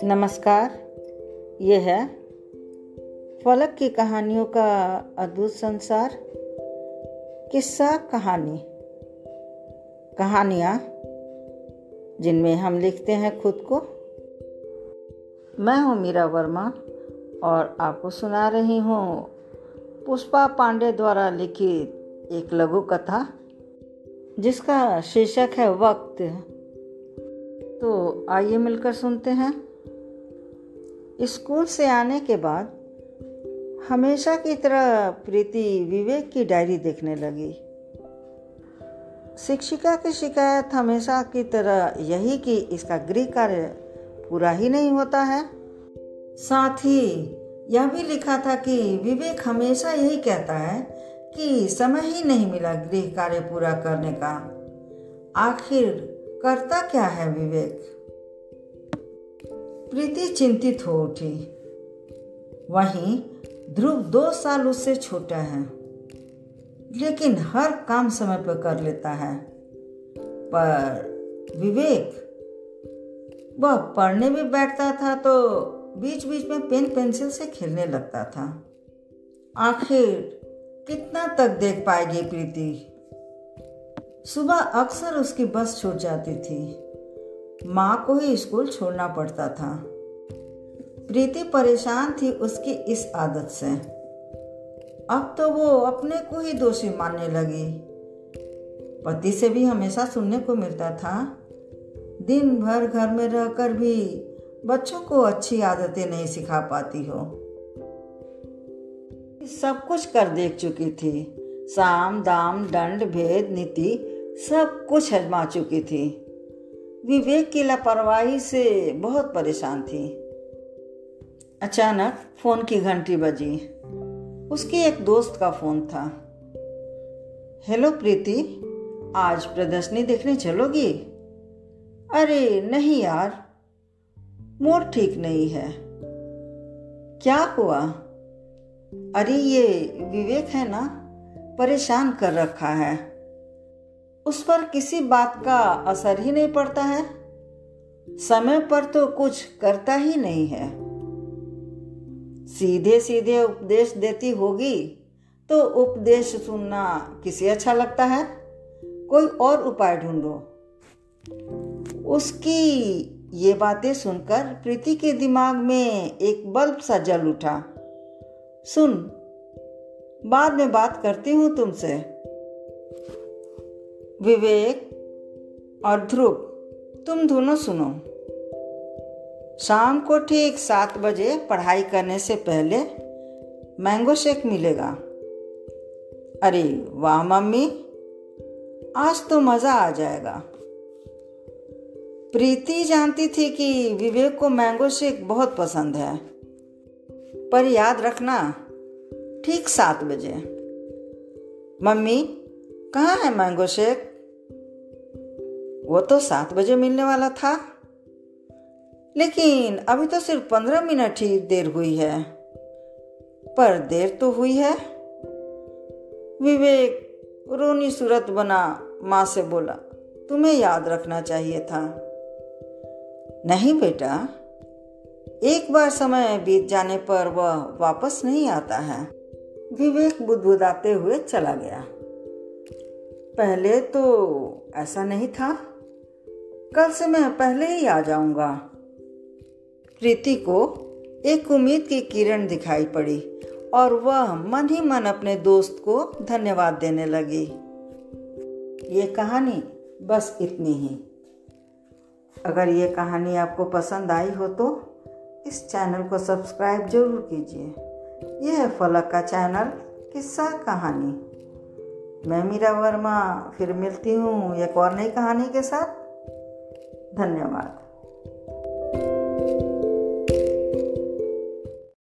नमस्कार। ये है फलक की कहानियों का अद्भुत संसार। किस्सा कहानियाँ जिनमें हम लिखते हैं खुद को। मैं हूँ मीरा वर्मा और आपको सुना रही हूँ पुष्पा पांडे द्वारा लिखित एक लघु कथा जिसका शीर्षक है वक्त। तो आइए मिलकर सुनते हैं। स्कूल से आने के बाद हमेशा की तरह प्रीति विवेक की डायरी देखने लगी। शिक्षिका की शिकायत हमेशा की तरह यही कि इसका गृह कार्य पूरा ही नहीं होता है। साथ ही यह भी लिखा था कि विवेक हमेशा यही कहता है कि समय ही नहीं मिला गृह कार्य पूरा करने का। आखिर करता क्या है विवेक? प्रीति चिंतित हो उठी। वहीं ध्रुव 2 साल उससे छोटा है, लेकिन हर काम समय पर कर लेता है। पर विवेक, वह पढ़ने भी बैठता था तो बीच बीच में पेन पेंसिल से खेलने लगता था। आखिर कितना तक देख पाएगी प्रीति? सुबह अक्सर उसकी बस छूट जाती थी। माँ को ही स्कूल छोड़ना पड़ता था। प्रीति परेशान थी उसकी इस आदत से। अब तो वो अपने को ही दोषी मानने लगी। पति से भी हमेशा सुनने को मिलता था, दिन भर घर में रहकर भी बच्चों को अच्छी आदतें नहीं सिखा पाती हो। सब कुछ कर देख चुकी थी। साम दाम दंड भेद नीति सब कुछ आजमा चुकी थी। विवेक की लापरवाही से बहुत परेशान थी। अचानक फोन की घंटी बजी। उसकी एक दोस्त का फोन था। हेलो प्रीति, आज प्रदर्शनी देखने चलोगी? अरे नहीं यार, मूड ठीक नहीं है। क्या हुआ? अरे ये विवेक है ना, परेशान कर रखा है। उस पर किसी बात का असर ही नहीं पड़ता है। समय पर तो कुछ करता ही नहीं है। सीधे सीधे उपदेश देती होगी तो उपदेश सुनना किसे अच्छा लगता है? कोई और उपाय ढूंढो। उसकी ये बातें सुनकर प्रीति के दिमाग में एक बल्ब सा जल उठा। सुन, बाद में बात करती हूँ तुमसे। विवेक और ध्रुव, तुम दोनों सुनो। शाम को ठीक 7 बजे पढ़ाई करने से पहले मैंगो शेक मिलेगा। अरे वाह मम्मी, आज तो मजा आ जाएगा। प्रीति जानती थी कि विवेक को मैंगो शेक बहुत पसंद है, पर याद रखना ठीक 7 बजे। मम्मी, कहाँ है मैंगो शेक? वो तो 7 बजे मिलने वाला था, लेकिन अभी तो सिर्फ 15 मिनट ही देर हुई है। पर देर तो हुई है। विवेक रोनी सूरत बना माँ से बोला, तुम्हें याद रखना चाहिए था। नहीं बेटा, एक बार समय बीत जाने पर वह वापस नहीं आता है। विवेक बुदबुदाते हुए चला गया। पहले तो ऐसा नहीं था, कल से मैं पहले ही आ जाऊंगा। प्रीति को एक उम्मीद की किरण दिखाई पड़ी और वह मन ही मन अपने दोस्त को धन्यवाद देने लगी। ये कहानी बस इतनी ही। अगर ये कहानी आपको पसंद आई हो तो इस चैनल को सब्सक्राइब जरूर कीजिए। यह है फलक का चैनल किस्सा कहानी। मैं मीरा वर्मा फिर मिलती हूँ एक और नई कहानी के साथ। धन्यवाद।